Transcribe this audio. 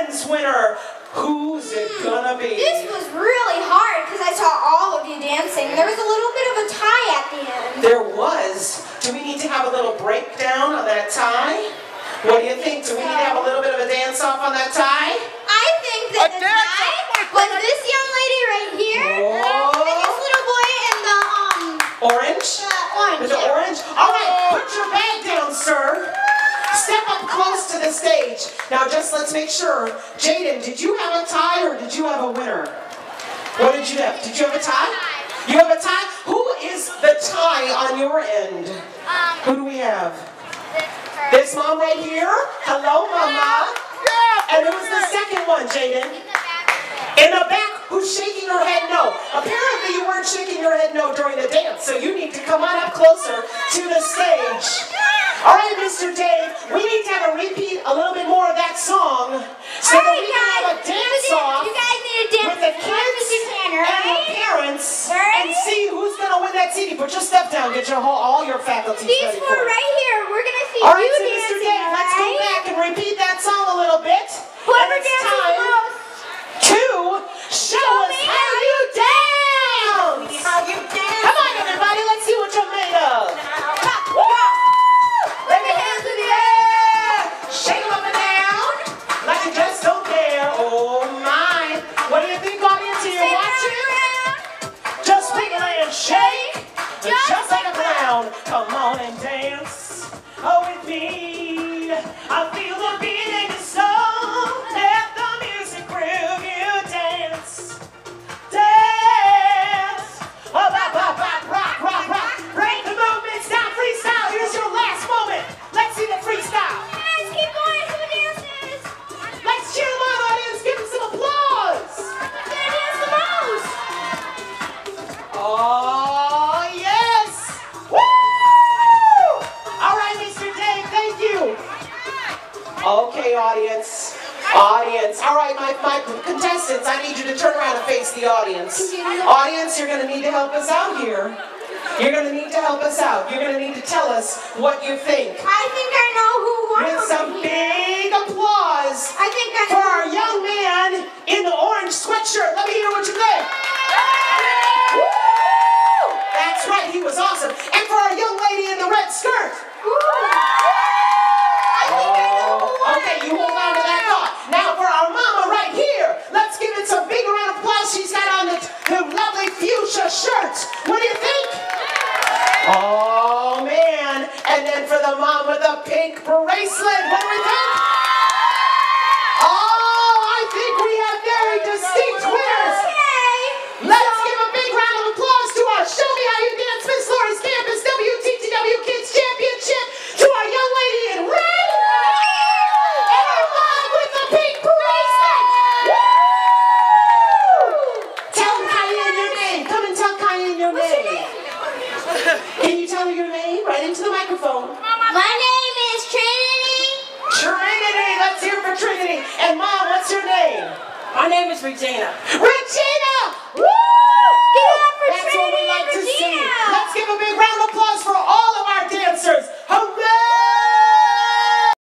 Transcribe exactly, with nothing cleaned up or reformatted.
Orange winner. Who's it gonna be? This was really hard because I saw all of you dancing. There was a little bit of a tie at the end. There was. Do we need to have a little breakdown on that tie? What do you think? Do we need to have a little bit of a dance-off on that tie? I think that A the dance tie was this young lady right here. Oh. And this little boy in the, um... Orange? The orange. With the yeah. orange? All right, put your bag down, sir. Step up close to the stage. Now just let's make sure. Jaden, did you have a tie or did you have a winner? What did you have? Did you have a tie? You have a tie? Who is the tie on your end? Um, Who do we have? this This mom right here? Hello, mama. Yeah, And who's the second one, Jaden? In the back, who's shaking her head no? Apparently you weren't shaking your head no during the dance, so you need to come on up closer to the stage. All right, Mister Dave, we need to have a repeat, a little bit more of that song, so that we can have a dance-off You guys need to dance with the kids Tanner, and the right? parents, Right? and see who's going to win that C D. Put your stuff down, get your whole, all your faculties These ready four for it. right here, we're going to see All right, you so Mister dancing, Dave, let's go right? back and repeat that song a little bit. Whoever And it's dances time the most. to show us me how you dance. How you dance. Come on, everybody, let's see what you're made of. Woo! Wave your hands in the air, shake them up and down, like you just don't care. Oh my! What do you think, audience? Are you watching? Just wiggle and shake, just, just like a clown. Come on and dance oh, with me. I feel the beat in your soul. Let the music groove you. Dance, dance. Oh, bop, bop, bop, rock, rock, rock. Break the movements down, freestyle. Here's your last moment. Let's see the freestyle. Yes, keep going. Who dances? Let's cheer them on, audience. Give them some applause. Who's going to dance the most? Oh, yes. Woo! All right, Mister Dave, thank you. Okay, audience. Audience. All right, my, my contestants, I need you to turn around and face the audience. Audience, you're going to need to help us out here. You're going to need to help us out. You're going to need to tell us what you think. I think I know who won. With some big applause I think I for know. our young man in the orange sweatshirt. Let me hear what you think. Woo! That's right, he was awesome. And for our young lady in the red skirt. I think I know who won. Okay, you hold on to that thought. Now for our mama right here, let's give it some big round of applause. She's got on the, the lovely fuchsia shirt. What do you think? Oh man. And then for the mom with the pink bracelet, what do we think? Oh, I think we have very distinct winners. Okay. Let's give a big round of applause to our Show Me How You Dance Miss Laurie's Campus W T T W Kids Championship, to our young lady in red, and our mom with the pink bracelet. Woo! Tell Cayenne your name. Come and tell Cayenne your name. Can you tell her your name? Right into the microphone. My name is Trinity. Trinity. Let's hear for Trinity. And Mom, what's your name? My name is Regina. Regina! Woo! Give it up for That's Trinity what we like and to see. Regina. Let's give a big round of applause for all